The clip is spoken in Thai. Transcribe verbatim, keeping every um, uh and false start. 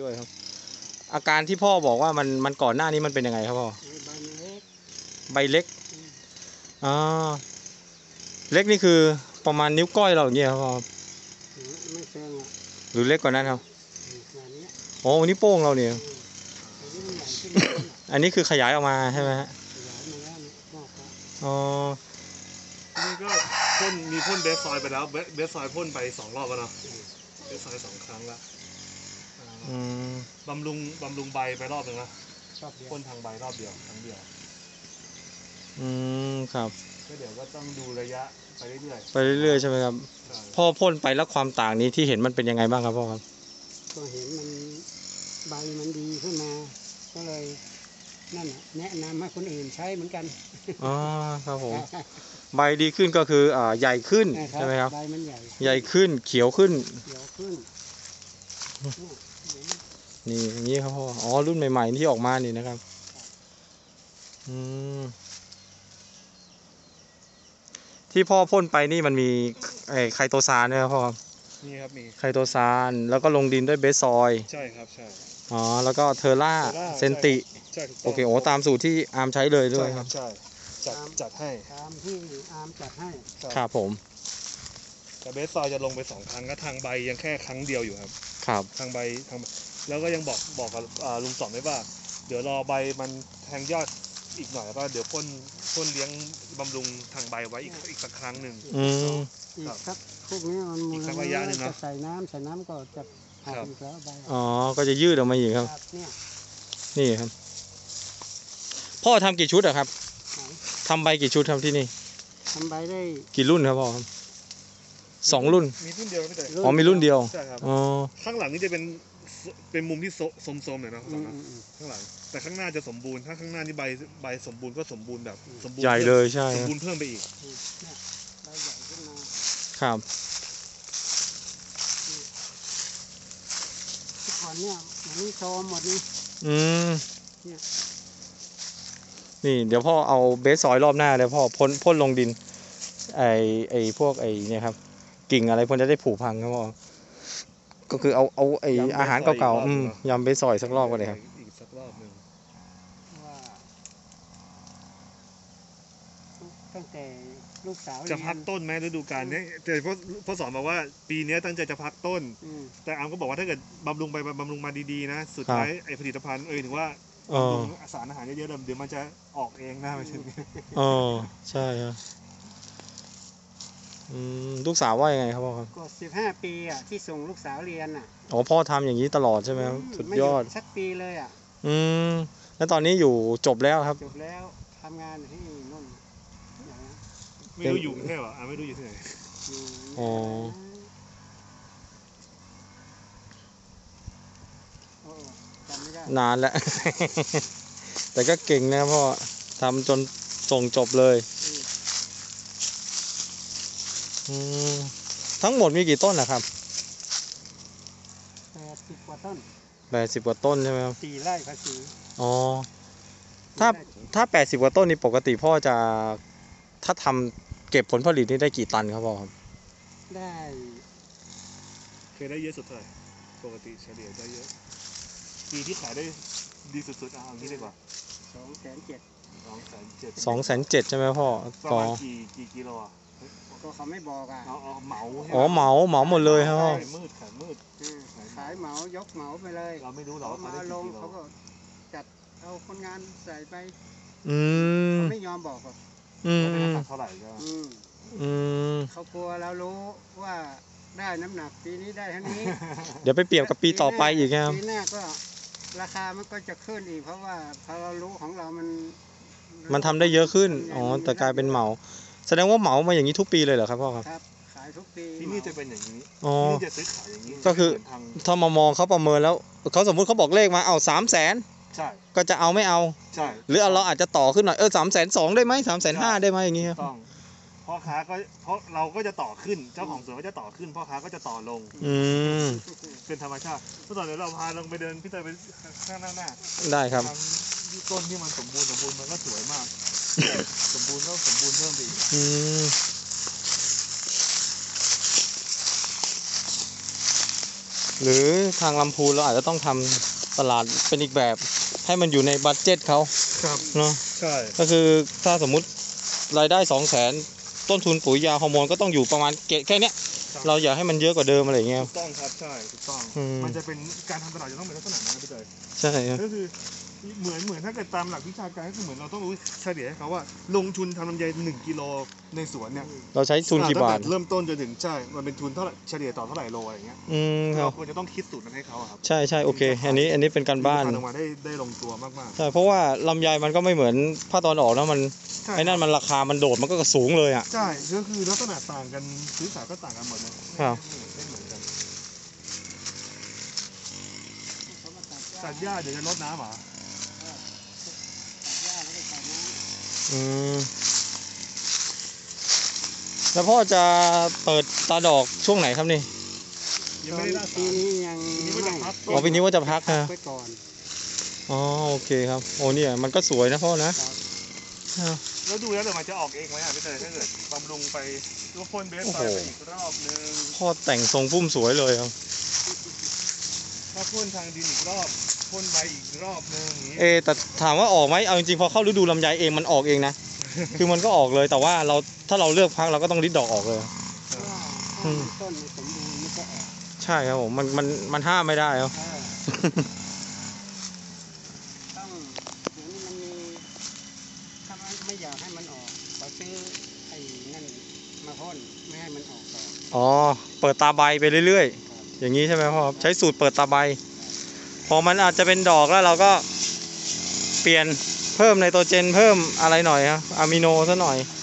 ด้วยครับอาการที่พ่อบอกว่ามันมันก่อนหน้านี้มันเป็นยังไงครับพ่อใบเล็กใบเล็กอ๋อเล็กนี่คือประมาณนิ้วก้อยเราอย่างเงี้ยครับพ่อไม่เชิงอ่ะหรือเล็กกว่านั้นครับโอ้นี่โป้งเราเนี่ยอันนี้คือขยายออกมาใช่ไหมฮะอ๋อนี่ก็พ่นมีพ่นเบสซอยไปแล้วเบสซอยพ่นไปสองรอบแล้วเนาะเบสซอยสองครั้งแล้วบำรุงบำรุงใบไปรอบหนึ่งนะพ่นทางใบรอบเดียวครั้งเดียวอืมครับก็เดี๋ยวก็ต้องดูระยะไปเรื่อยๆไปเรื่อยๆใช่ไหมครับพ่อพ่นไปแล้วความต่างนี้ที่เห็นมันเป็นยังไงบ้างครับพ่อครับก็เห็นมันใบมันดีขึ้นมาก็เลยนั่นแนะนำให้คนอื่นใช้เหมือนกันอ๋อครับผมใบดีขึ้นก็คืออ่าใหญ่ขึ้นใช่ไหมครับใบมันใหญ่ใหญ่ขึ้นเขียวขึ้นเขียวขึ้นนี่อย่างนี้ครับพ่ออ๋อรุ่นใหม่ๆที่ออกมานี่นะครับอืมที่พ่อพ่นไปนี่มันมีไอ้ไคโตซานด้วยครับพ่อนี่ครับมีไคโตซานแล้วก็ลงดินด้วยเบสซอยใช่ครับใช่อ๋อแล้วก็เทอร่าเซนติโอเคโอ้ตามสูตรที่อาร์มใช้เลยด้วยครับใช่จัดจัดให้ตามที่อาร์มจัดให้ครับผมแต่เบสซอยจะลงไปสองครั้งก็ทางใบยังแค่ครั้งเดียวอยู่ครับครับทางใบทางแล้วก็ยังบอกบอกกับลุงสอนไว้ว่าเดี๋ยวรอใบมันแทงยอดอีกหน่อยก็เดี๋ยวพ่นพ่นเลี้ยงบำรุงทางใบไว้อีกอีกสักครั้งหนึ่งอืมครับพวกนี้มันอีกสักระยะนึงนะใส่น้ำใส่น้ำก็จะหักอีกแล้วใบอ๋อก็จะยืดออกมาอีกครับนี่ครับพ่อทำกี่ชุดอะครับทำใบกี่ชุดครับที่นี่ทำใบได้กี่รุ่นครับพ่อครับสองรุ่นมีรุ่นเดียวไม่ได้อ๋อมีรุ่นเดียวใช่ครับอ๋อข้างหลังนี่จะเป็นเป็นมุมที่โสมๆหน่อยนะข้างหลังแต่ข้างหน้าจะสมบูรณ์ถ้าข้างหน้านี่ใบใบสมบูรณ์ก็สมบูรณ์แบบสมบูรณ์ใหญ่เลยใช่สมบูรณ์เพิ่มไปอีกใบใหญ่ขึ้นมาครับทุกคนเนี่ยมันนี่โซมหมดนี่อืมนี่เดี๋ยวพ่อเอาเบสซอยรอบหน้าเลยพ่อพ่นพ่นลงดินไอไอพวกไอเนี่ยครับกิ่งอะไรพ่นจะได้ผุพังครับพ่อก็คือเอาเอาไออาหารเก่าๆอืมยำเบสซอยสักรอบก็ได้ครับอีกสักรอบนึงว่าตั้งแต่ลูกสาวจะพักต้นไหมฤดูกาลนี้แต่พ่อพ่อสอนบอกว่าปีนี้ตั้งใจจะพักต้นแต่อามก็บอกว่าถ้าเกิดบำรุงไปบำรุงมาดีๆนะสุดท้ายไอผลิตภัณฑ์เอ่ยถึงว่าสารอาหารเยอะๆเดี๋ยวมันจะออกเองนะไม่ใช่อ๋อใช่ครับลูกสาวว่ายังไงครับพ่อครับก็สิบห้าปีอ่ะที่ส่งลูกสาวเรียนอ่ะอ๋อพ่อทำอย่างนี้ตลอดใช่ไหมครับสุดยอดสักปีเลยอ่ะอืมแล้วตอนนี้อยู่จบแล้วครับจบแล้วทำงานที่นู่นไม่รู้อยู่ที่ไหนวะอ่าไม่รู้อยู่ที่ไหนอ๋อนานแล้วแต่ก็เก่งนะพ่อทำจนส่งจบเลยทั้งหมดมีกี่ต้นนะครับแปดสิบกว่าต้นแปดสิบกว่าต้นใช่ไหมครับสี่ไร่ภาษีอ๋อถ้าถ้าแปดสิบกว่าต้นนี่ปกติพ่อจะถ้าทำเก็บผลผลิตนี่ได้กี่ตันครับพ่อครับได้เคยได้เยอะสุดเท่าไหร่ปกติเฉลี่ยได้เยอะปีที่ขายได้ดีสุดๆเอาอย่างนี้ดีกว่าสองแสนเจ็ดสองแสนเจ็ดสองแสนเจ็ดใช่ไหมพ่อต่อกี่กี่กิโลอ่ะก็เขาไม่บอกอ่ะเอาเอาเหมาอ๋อเหมาเหมาหมดเลยครับขายมืดขายมืดขายเหมายกเหมาไปเลยเราไม่รู้หรอกมาลงเขาก็จัดเอาคนงานใส่ไปอืมเขาไม่ยอมบอกหรอกอืมเท่าไหร่ก็อืมเขากลัวเรารู้ว่าได้น้ำหนักปีนี้ได้เท่านี้เดี๋ยวไปเปรียบกับปีต่อไปอีกครับปีหน้าก็ราคามันก็จะขึ้นอีกเพราะว่าพอเรารู้ของเรามันมันทำได้เยอะขึ้นอ๋อแต่กลายเป็นเหมาแสดงว่าเหมามาอย่างนี้ทุกปีเลยเหรอครับพ่อครับครับขายทุกปีที่นี่จะเป็นอย่างนี้อ๋อจะซื้อขายอย่างนี้ก็คือถ้ามามองเขาประเมินแล้วเขาสมมุติเขาบอกเลขมาเอาสามแสนใช่ก็จะเอาไม่เอาใช่หรือเราอาจจะต่อขึ้นหน่อยเออสามแสนสองได้ไหมสามแสนห้าได้ไหมอย่างนี้ครับต้องพ่อค้าก็เพราะเราก็จะต่อขึ้นเจ้าของสวนก็จะต่อขึ้นพ่อค้าก็จะต่อลงอืมเป็นธรรมชาติเมื่อตอนเดี๋ยวเราพาลงไปเดินพี่เตยไปข้างหน้าหน้าได้ครับต้นที่มันสมบูรณ์สมบูรณ์มันก็สวยมากสมบูรณ์ก็สมบูรณ์เพิ่มไปอีกอืมหรือทางลำพูนเราอาจจะต้องทำตลาดเป็นอีกแบบ ให้มันอยู่ในบัดเจ็ตเขาครับเนาะใช่ก็คือถ้าสมมุติรายได้สองแสนต้นทุนปุ๋ยยาฮอร์โมนก็ต้องอยู่ประมาณเกณฑ์แค่เนี้ยเราอยากให้มันเยอะกว่าเดิมอะไรอย่างเงี้ยถูกต้องครับใช่ถูกต้องอืมมันจะเป็นการทำตลาดจะต้องเป็นลักษณะนั้นนะพี่เตยใช่ครับก็คือเหมือนเหมือนถ้าเกิดตามหลักวิชาการก็คือเหมือนเราต้องรู้เฉลี่ยให้เขาว่าลงทุนทำลำไยหนึ่งกิโลในสวนเนี่ยเราใช้ทุนกี่บาทตั้งแต่เริ่มต้นจนถึงใช่มันเป็นทุนเท่าไหร่เฉลี่ยต่อเท่าไหร่โลอะไรอย่างเงี้ยอืมครัเราบควรจะต้องคิดสูตรนั้นให้เขาอะครับใช่ใช่โอเค อันนี้อันนี้เป็นการบ้านทำออกมาได้ได้ลงตัวมากๆใช่เพราะว่าลำไยมันก็ไม่เหมือนภาคตอนออกนะมันใช่ไอ้นั่นมันราคามันโดดมันก็สูงเลยอ่ะใช่ก็คือลักษณะต่างกันซื้อขายก็ต่างกันหมดนะครับ ไม่เหมือนกันเขามาตัดหญ้าตัดหญ้าเดี๋ยวจะลดน้ำเหรอตัดหญ้าแล้วก็ใส่น้ำอืมแล้วพ่อจะเปิดตาดอกช่วงไหนครับนี่ยังไม่ได้ล่าปีสารนี้ยังปีนี้ว่าจะพักอ๋อปีนี้ว่าจะพักนะไว้ก่อนอ๋อโอเคครับโอ้เนี่ยมันก็สวยนะพ่อนะครับแล้วดูแล้วเดี๋ยวมันจะออกเองไหมอ่ะพี่เตยถ้าเกิดบำรุงไปก็พ่นเบสไฟไปอีกรอบนึงพ่อแต่งทรงพุ่มสวยเลยครับถ้าพ่นทางดินอีกรอบพ่นใบอีกรอบนึงอย่างนี้เอแต่ถามว่าออกไหมเอาจริงๆพอเข้าฤดูลำไยเองมันออกเองนะ คือมันก็ออกเลยแต่ว่าเราถ้าเราเลือกพักเราก็ต้องริดดอกออกเลยเพราะว่าอืถ้าม ต้นมันสมบูรณ์มันก็ออกใช่ครับผมมันมันมันห้ามไม่ได้ครับเออต้องเดี๋ยวนี้มันมีถ้ามันไม่อยากให้มันออกก็ซื้อไอ้นั่นมาพ่นไม่ให้มันออกต่ออ๋อเปิดตาใบไปเรื่อยๆ อย่างนี้ใช่ไหมพ่อครับใช้สูตรเปิดตาใบ พอมันอาจจะเป็นดอกแล้วเราก็เปลี่ยนเพิ่มไนโตรเจนเพิ่มอะไรหน่อยครับอะมิโนซะหน่อยใ